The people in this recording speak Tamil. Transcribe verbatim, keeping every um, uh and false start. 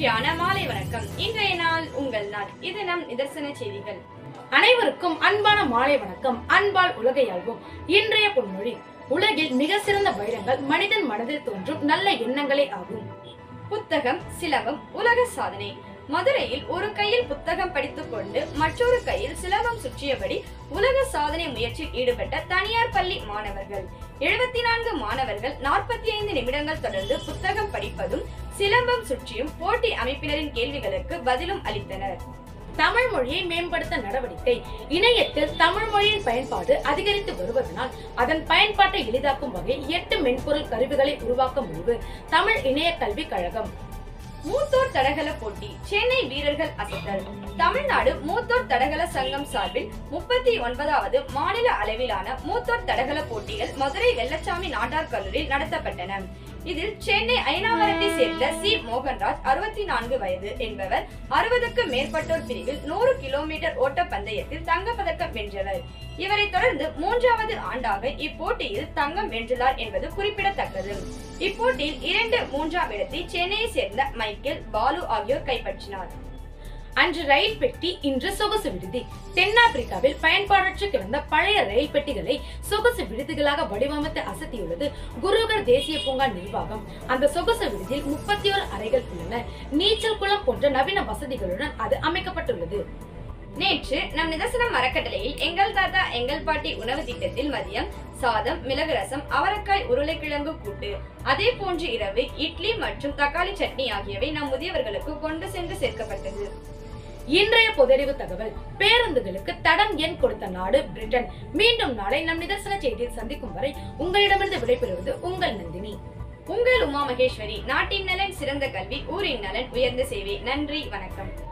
மகிழ்ச்சியான மாலை வணக்கம். இன்றைய நாள் உங்கள் நாள். இது நம் நிதர்சன செய்திகள். அனைவருக்கும் அன்பான மாலை வணக்கம். அன்பால் உலகை ஆள்வோம். இன்றைய பொன்மொழி: உலகில் மிக சிறந்த வைரங்கள் மனிதன் மனதில் தோன்றும் நல்ல எண்ணங்களே ஆகும். புத்தகம், சிலம்பம், உலக சாதனை. மதுரையில் ஒரு கையில் புத்தகம் படித்துக் கொண்டு மற்றொரு கையில் சிலம்பம் சுற்றியபடி உலக சாதனை முயற்சியில் ஈடுபட்ட தனியார் பள்ளி மாணவர்கள். எழுபத்தி நான்கு மாணவர்கள் நாற்பத்தி ஐந்து நிமிடங்கள் தொடர்ந்து புத்தகம் படிப்பதும் சிலம்பம் சுற்றியும் போட்டி அமைப்பினரின் கேள்விகளுக்கு பதிலும் அளித்தனர். தமிழ் மொழியை மேம்படுத்த நடவடிக்கை. இணையத்தில் தமிழ் மொழியின் பயன்பாடு அதிகரித்து வருவதனால் அதன் பயன்பாட்டை எளிதாக்கும் வகையில் எட்டு மென்பொருள் கருவிகளை உருவாக்க முடிவு. தமிழ் இணைய கல்வி கழகம். மூத்தோர் தடகள போட்டி. சென்னை வீரர்கள் அசத்தல். தமிழ்நாடு மூத்தோர் தடகள சங்கம் சார்பில் முப்பத்தி ஒன்பதாவது மாநில அளவிலான மூத்தோர் தடகள போட்டிகள் மதுரை வெள்ளச்சாமி நாட்டார் கல்லூரியில் நடத்தப்பட்டன. இதில் சென்னை ஐநாவரத்தை சேர்ந்த சி மோகன்ராஜ் அறுபத்தி நான்கு வயது என்பவர் அறுபதுக்கு மேற்பட்டோர் பிரிவில் நூறு கிலோமீட்டர் ஓட்ட பந்தயத்தில் தங்கப்பதக்கம் வென்றவர். இவரை தொடர்ந்து மூன்றாவது ஆண்டாக இப்போட்டியில் தங்கம் வென்றுள்ளார் என்பது குறிப்பிடத்தக்கது. இப்போட்டியில் இரண்டு மூன்றாம் இடத்தை சென்னையை சேர்ந்த மைக்கேல், பாலு ஆகியோர் கைப்பற்றினார். அன்று ரயில் பெட்டி, இன்று சொகுசு விடுதி. தென்னாப்பிரிக்காவில் பயன்பாடற்று கிடந்த பழைய ரயில் பெட்டிகளை சொகுசு விடுதிகளாக வடிவமைத்து அசத்தியுள்ளது குருகர் தேசிய பூங்கா நிர்வாகம். அந்த சொகுசு விடுதியில் முப்பத்தி ஓரு அறைகள் உள்ளன. நீச்சல் குளம் போன்ற நவீன வசதிகளுடன் அது அமைக்கப்பட்டுள்ளது. நேற்று நம் நிதர்சனம் அறக்கட்டளையில் எங்கள் தாத்தா எங்கள் பாட்டி உணவு திட்டத்தில் மதியம் சாதம், மிளகு ரசம், அவரைக்காய் உருளைக்கிழங்கு கூட்டு, அதே போன்று இரவு இட்லி மற்றும் தக்காளி சட்னி ஆகியவை நம் முதியவர்களுக்கு கொண்டு சென்று சேர்க்கப்பட்டது. இன்றைய பொதறிவு தகவல்: பேருந்துகளுக்கு தடம் எண் கொடுத்த நாடு பிரிட்டன். மீண்டும் நாளை நம் நிதர்சன செய்தியில் சந்திக்கும் வரை உங்களிடமிருந்து விடைபெறுவது உங்கள் நந்தினி. உங்கள் உமா மகேஸ்வரி. நாட்டின் நலன் சிறந்த கல்வி, ஊரின் நலன் உயர்ந்த சேவை. நன்றி, வணக்கம்.